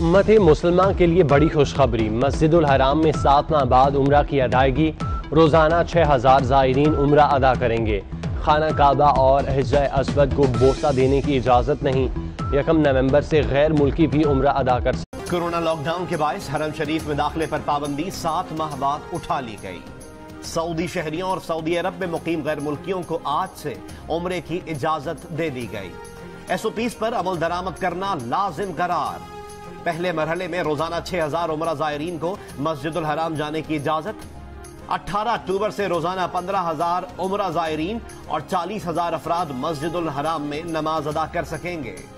उम्मत मुसलमान के लिए बड़ी खुशखबरी। मस्जिदुल हराम में 7 माह बाद उम्रा की अदायगी। रोजाना 6000 ज़ायरीन उम्रा अदा करेंगे। खाना काबा और हिज्र अस्वद को बोसा देने की इजाजत नहीं। 1 नवंबर से गैर मुल्की भी उम्रा अदा कर सकते। कोरोना लॉकडाउन के बायस हरम शरीफ में दाखिले पर पाबंदी 7 माह बाद उठा ली गई। सऊदी शहरियों और सऊदी अरब में मुकीम गैर मुल्कियों को आज से उम्रे की इजाजत दे दी गई। SOPs पर अमल दरामद करना लाजिम करार। पहले मरहले में रोजाना 6000 उम्रा ज़ायरीन को मस्जिदुल हराम जाने की इजाजत। 18 अक्टूबर से रोजाना 15000 उम्रा ज़ायरीन और 40000 अफराद मस्जिदुल हराम में नमाज अदा कर सकेंगे।